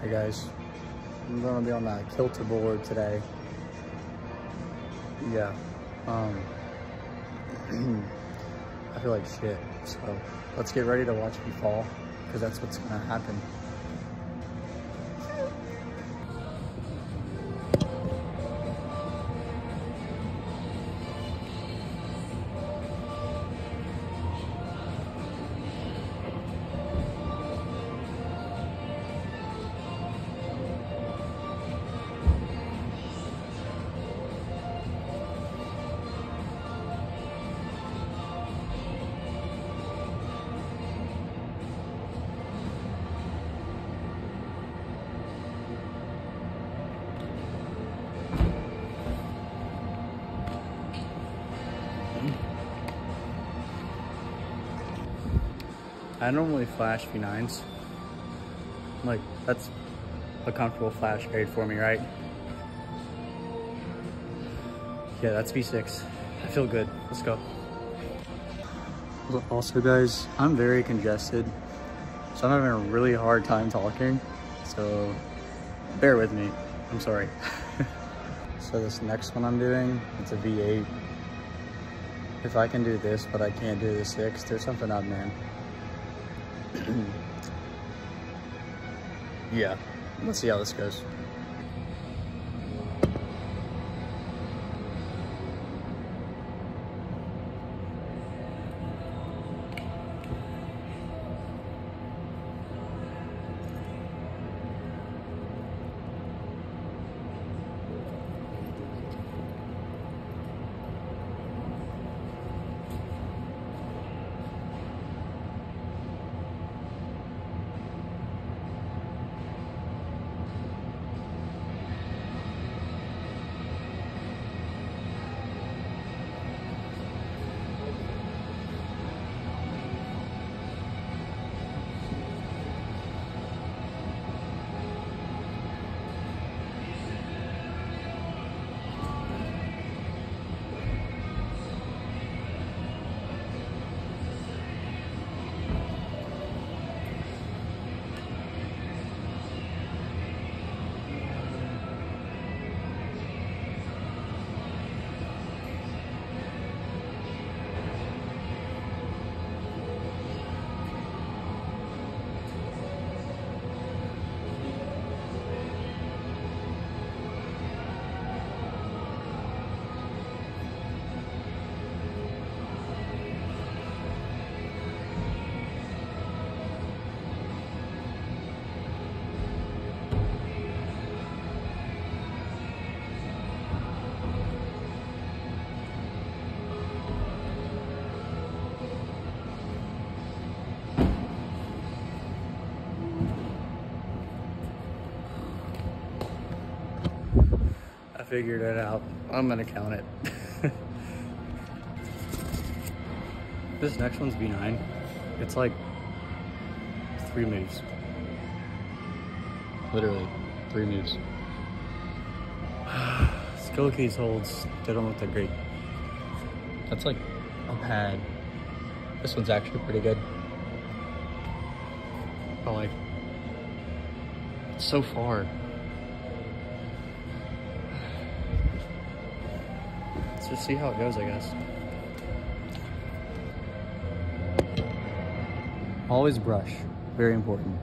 Hey guys, I'm gonna be on that kilter board today. Yeah, I feel like shit, so let's get ready to watch me fall, because that's what's gonna happen. I normally flash V9s. Like, that's a comfortable flash grade for me, right? Yeah, that's V6. I feel good. Let's go. Also, guys, I'm very congested, so I'm having a really hard time talking. So bear with me. I'm sorry. So this next one I'm doing, it's a V8. If I can do this, but I can't do the 6, there's something up, man. Yeah, let's see how this goes. I figured it out. I'm gonna count it. This next one's V9. It's like 3 moves. Literally 3 moves. Skill keys holds, they don't look that great. That's like a pad. This one's actually pretty good. But like, it's so far. Let's just see how it goes, I guess. Always brush, very important.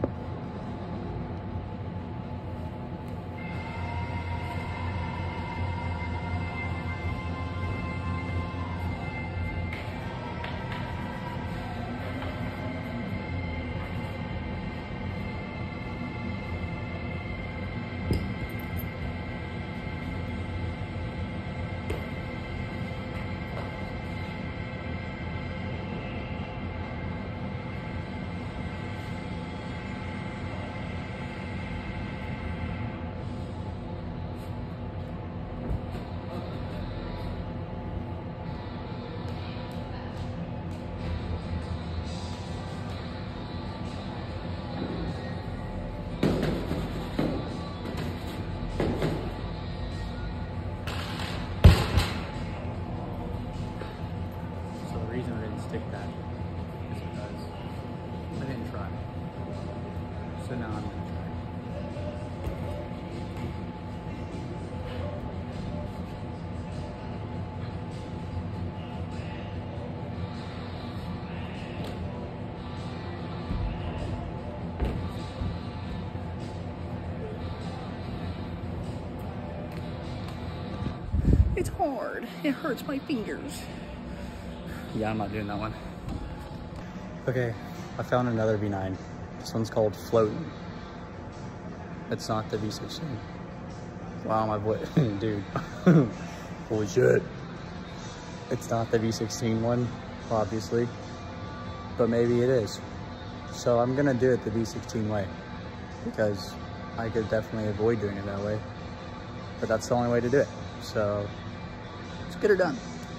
stick that is because I didn't try. So now I'm gonna try. It's hard. It hurts my fingers. Yeah, I'm not doing that one. Okay, I found another V9. This one's called Floating. It's not the V16. Wow, my voice, dude. Holy shit. It's not the V16 one, obviously, but maybe it is. So I'm gonna do it the V16 way because I could definitely avoid doing it that way, but that's the only way to do it. So let's get her done.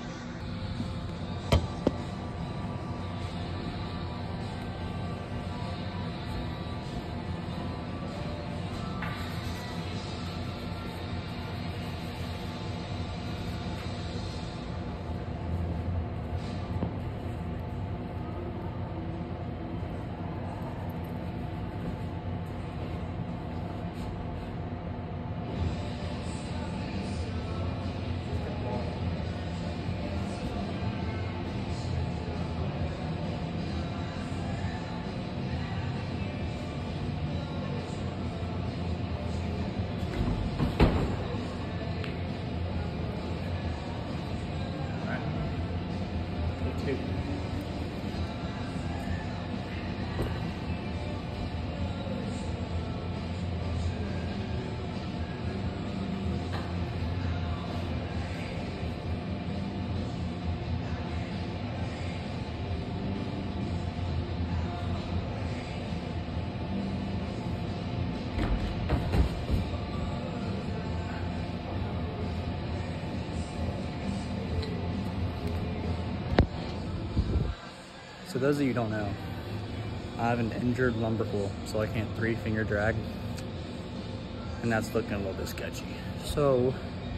So those of you who don't know, I have an injured lumbrical, so I can't 3-finger drag, and that's looking a little bit sketchy. So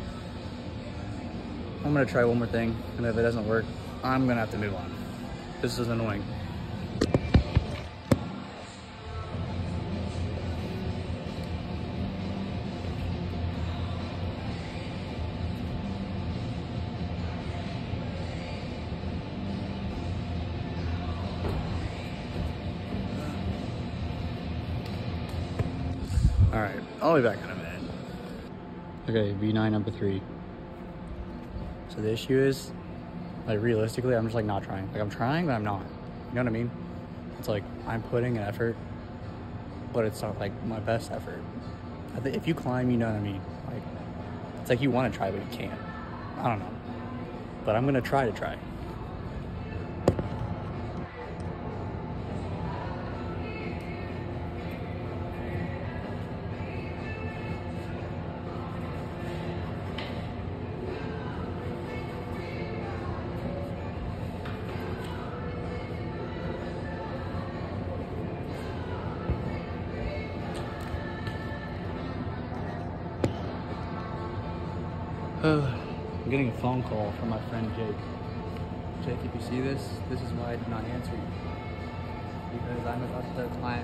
I'm gonna try one more thing, and if it doesn't work, I'm gonna have to move on. This is annoying. All right, I'll be back in a minute. Okay, V9 number 3. So the issue is, like, realistically, I'm just like not trying. Like, I'm trying, but I'm not. You know what I mean? It's like I'm putting an effort, but it's not like my best effort. I think if you climb, you know what I mean. Like, it's like you want to try, but you can't. I don't know, but I'm gonna try to try. I'm getting a phone call from my friend Jake. Jake, if you see this, this is why I did not answer you. Because I'm about to climb.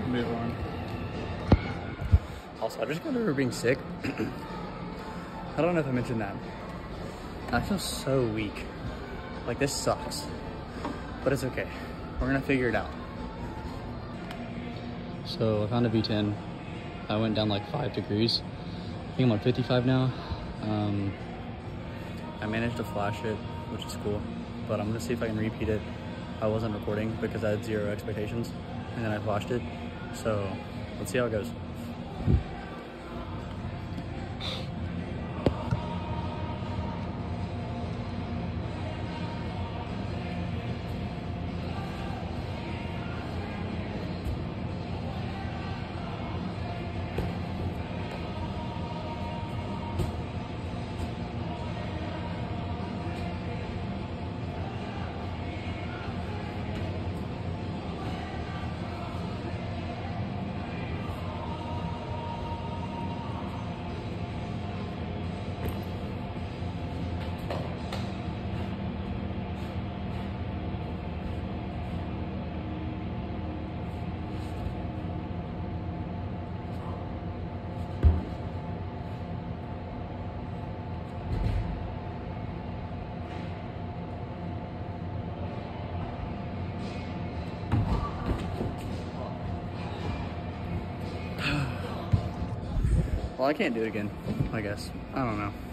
move on. Also, I just got over being sick. I don't know if I mentioned that. I feel so weak. Like, this sucks. But it's okay. We're gonna figure it out. So I found a V10. I went down like 5 degrees. I think I'm on 55 now. I managed to flash it, which is cool. But I'm gonna see if I can repeat it. I wasn't recording because I had 0 expectations. And then I flashed it. So let's see how it goes. Well, I can't do it again, I guess. I don't know.